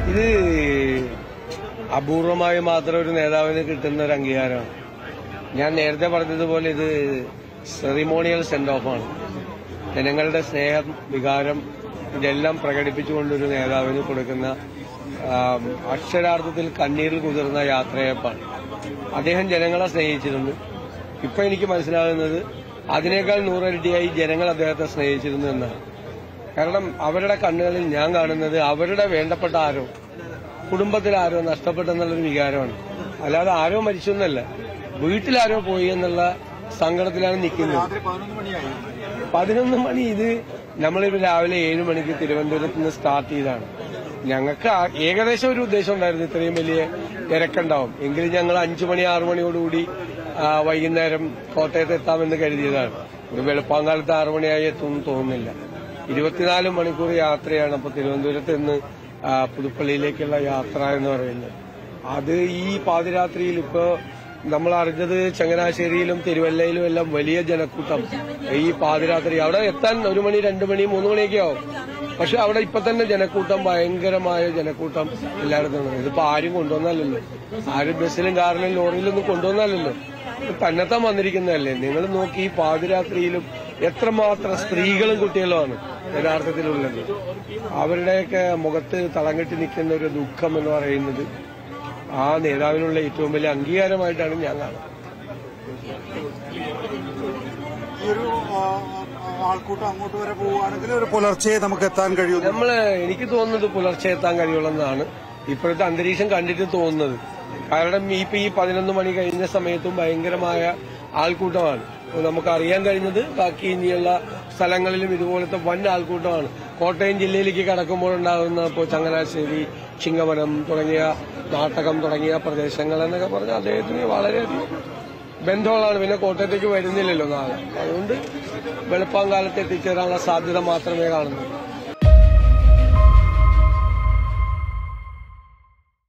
ഇത് അപൂർവമായി മാത്രം ഒരു നേതാവിന് കിട്ടുന്ന ഒരു അംഗീകാരമാണ്. ഞാൻ നേരത്തെ പറഞ്ഞതുപോലെ ഇത് സെറിമോണിയൽ സെൻഡ് ഓഫാണ്. ജനങ്ങളുടെ സ്നേഹം, വികാരം ഇതെല്ലാം പ്രകടിപ്പിച്ചുകൊണ്ടൊരു നേതാവിന് കൊടുക്കുന്ന അക്ഷരാർത്ഥത്തിൽ കണ്ണീരിൽ കുതിർന്ന യാത്രയപ്പാണ്. അദ്ദേഹം ജനങ്ങളെ സ്നേഹിച്ചിരുന്നു. ഇപ്പൊ എനിക്ക് മനസ്സിലാകുന്നത് അതിനേക്കാൾ 100 ഇരട്ടിയായി ജനങ്ങൾ അദ്ദേഹത്തെ സ്നേഹിച്ചിരുന്നു എന്നാണ്. കാരണം അവരുടെ കണ്ണുകളിൽ ഞാൻ കാണുന്നത് അവരുടെ വേണ്ടപ്പെട്ട ആരോ, കുടുംബത്തിൽ ആരോ നഷ്ടപ്പെട്ടെന്നുള്ളൊരു വികാരമാണ്. അല്ലാതെ ആരോ മരിച്ചു എന്നല്ല, വീട്ടിലാരോ പോയി എന്നുള്ള സങ്കടത്തിലാണ് നിൽക്കുന്നത്. 11 മണി ഇത് നമ്മളിപ്പോൾ രാവിലെ 7 മണിക്ക് തിരുവനന്തപുരത്ത് നിന്ന് സ്റ്റാർട്ട് ചെയ്താണ്. ഞങ്ങൾക്ക് ഏകദേശം ഒരു ഉദ്ദേശം ഉണ്ടായിരുന്നു, ഇത്രയും വലിയ തിരക്കുണ്ടാവും. എങ്കിലും ഞങ്ങൾ 5 മണി 6 മണിയോടുകൂടി വൈകുന്നേരം കോട്ടയത്ത് എത്താമെന്ന് കരുതിയതാണ്. ഒരു വെളുപ്പാങ്കാലത്ത് 6 മണിയായി എത്തുമെന്ന് തോന്നുന്നില്ല. 24 മണിക്കൂർ യാത്രയാണ് അപ്പോൾ തിരുവനന്തപുരത്ത് നിന്ന് പുതുപ്പള്ളിയിലേക്കുള്ള യാത്ര എന്ന് പറയുന്നത്. അത് ഈ പാതിരാത്രിയിൽ ഇപ്പോ നമ്മൾ അറിഞ്ഞത് ചങ്ങനാശ്ശേരിയിലും തിരുവല്ലയിലും എല്ലാം വലിയ ജനക്കൂട്ടം ഈ പാതിരാത്രി. അവിടെ എത്താൻ 1 മണി 2 മണി 3 മണിയൊക്കെ ആവും. പക്ഷെ അവിടെ ഇപ്പൊ തന്നെ ജനക്കൂട്ടം, ഭയങ്കരമായ ജനക്കൂട്ടം എല്ലായിടത്തും. ഇതിപ്പോ ആരും കൊണ്ടുവന്നല്ലോ, ആരും ബസ്സിലും കാറിലും ലോറിയിലൊന്നും കൊണ്ടുവന്നല്ലോ, തന്നെത്താൻ വന്നിരിക്കുന്നതല്ലേ. നിങ്ങൾ നോക്കി ഈ പാതിരാത്രിയിലും എത്രമാത്രം സ്ത്രീകളും കുട്ടികളുമാണ് യഥാർത്ഥത്തിലുള്ളത്. അവരുടെയൊക്കെ മുഖത്ത് തളം കെട്ടി നിൽക്കുന്ന ഒരു ദുഃഖം എന്ന് പറയുന്നത് ആ നേതാവിനുള്ള ഏറ്റവും വലിയ അംഗീകാരമായിട്ടാണ് ഞാൻ കാണുന്നത്. ആൾക്കൂട്ടം അങ്ങോട്ട് വരെ പോവുകയാണെങ്കിൽ ഒരു പുലർച്ചെ നമുക്ക് എത്താൻ കഴിയും. എനിക്ക് തോന്നുന്നത് പുലർച്ചെ എത്താൻ കഴിയുള്ളതാണ് ഇപ്പോഴത്തെ അന്തരീക്ഷം കണ്ടിട്ട് തോന്നുന്നത്. കാരണം ഇപ്പൊ ഈ 11 മണി കഴിഞ്ഞ സമയത്തും ഭയങ്കരമായ ആൾക്കൂട്ടമാണ്. നമുക്ക് അറിയാൻ കഴിഞ്ഞത് ബാക്കി ഇനിയുള്ള സ്ഥലങ്ങളിലും ഇതുപോലത്തെ വൻ ആൾക്കൂട്ടമാണ്. കോട്ടയം ജില്ലയിലേക്ക് കടക്കുമ്പോഴുണ്ടാകുന്ന ഇപ്പോൾ ചങ്ങനാശ്ശേരി, ചിങ്ങവനം തുടങ്ങിയ നാട്ടകം തുടങ്ങിയ പ്രദേശങ്ങൾ എന്നൊക്കെ പറഞ്ഞാൽ അദ്ദേഹത്തിന് വളരെയധികം ബന്ധങ്ങളാണ്. പിന്നെ കോട്ടയത്തേക്ക് വരുന്നില്ലല്ലോ നാളെ. അതുകൊണ്ട് വെളുപ്പാങ്കാലത്ത് എത്തിച്ചേരാനുള്ള സാധ്യത മാത്രമേ കാണുന്നു.